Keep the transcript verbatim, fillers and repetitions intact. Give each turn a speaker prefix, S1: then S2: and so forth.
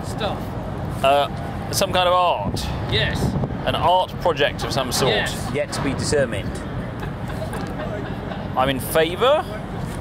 S1: stuff?
S2: Uh, some kind of art.
S1: Yes.
S2: An art project of some sort.
S1: Yes.
S3: Yet to be determined.
S2: I'm in favour.